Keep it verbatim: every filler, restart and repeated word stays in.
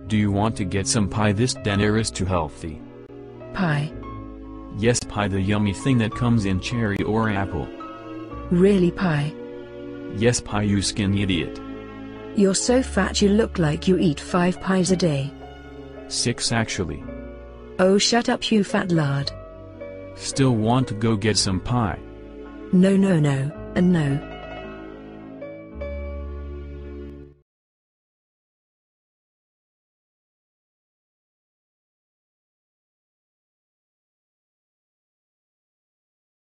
Do you want to get some pie? This dinner is too healthy. Pie? Yes, pie, the yummy thing that comes in cherry or apple. Really, pie? Yes, pie, you skinny idiot. You're so fat you look like you eat five pies a day. Six actually. Oh, shut up, you fat lard. Still want to go get some pie? No, no, no, and no.